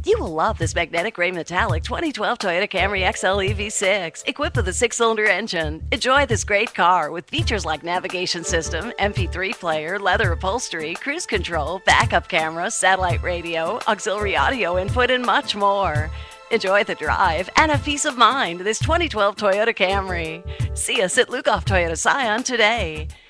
You will love this magnetic gray metallic 2012 Toyota Camry XL EV6, equipped with a 6-cylinder engine. Enjoy this great car with features like navigation system, MP3 player, leather upholstery, cruise control, backup camera, satellite radio, auxiliary audio input, and much more. Enjoy the drive and have peace of mind this 2012 Toyota Camry. See us at Lugoff Toyota Scion today.